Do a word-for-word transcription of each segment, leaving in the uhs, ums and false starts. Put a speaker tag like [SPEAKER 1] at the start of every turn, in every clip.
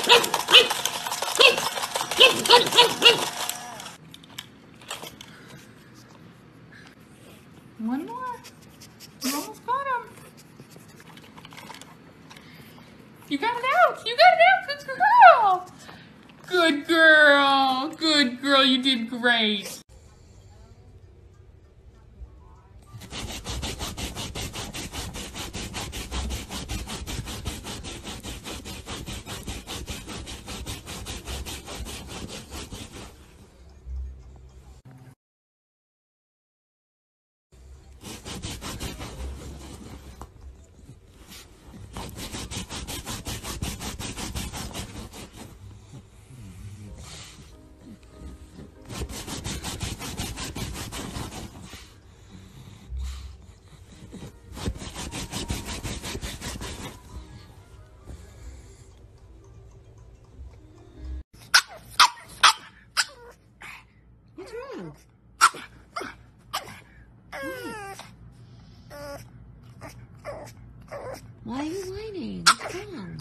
[SPEAKER 1] One more. You almost got him. You got it out. You got it out. Good girl. Good girl. Good girl. You did great.
[SPEAKER 2] What's wrong? Why are you whining? What's wrong?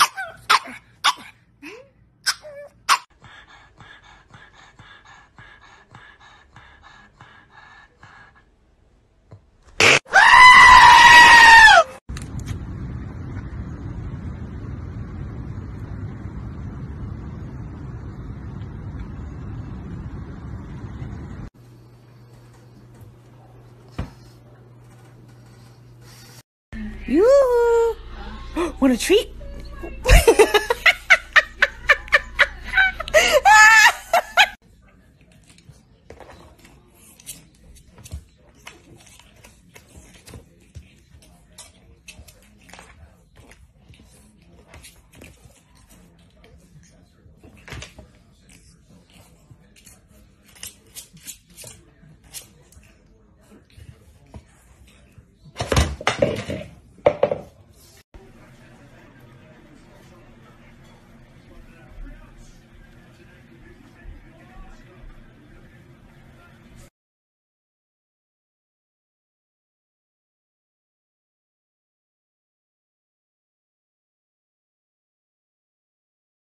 [SPEAKER 2] Yoo-hoo! Want a treat?